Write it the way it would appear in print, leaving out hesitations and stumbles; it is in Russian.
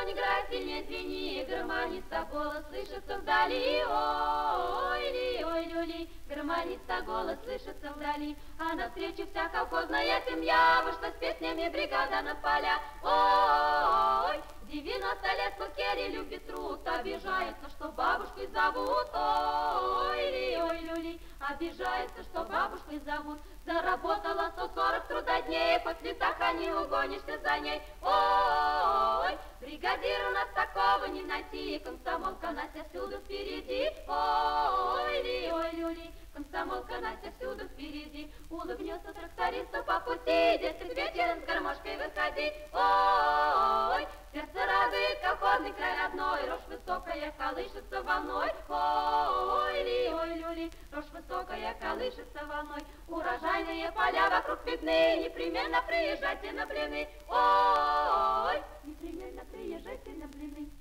не играй, сильнее звени, гармониста голос слышится вдали. Ой-ли, ой-люли, гармониста голос слышится вдали. А навстречу вся колхозная семья вышла с песнями бригада на поля. Ой, 90 лет Кукери любит труд, обижается, что бабушкой зовут. Ой-ли, ой-люли, обижается, что бабушкой зовут. Заработала 140 трудодней, по цветах не угонишься за ней. Ой, бригадир у нас такого не найти, комсомолка Настя всюду впереди. Ой-ли, ой-люли, комсомолка Настя всюду впереди. Улыбнется трактористу по пути, 10 вечером с гармошкой выходи. Ой, сердце радует колхозный край родной, рожь высокая колышется волной. Ой-ли, ой-люли, рожь высокая колышется волной. Урожайные поля вокруг видны, непременно приезжайте на блины. Ой, непременно приезжайте на блины.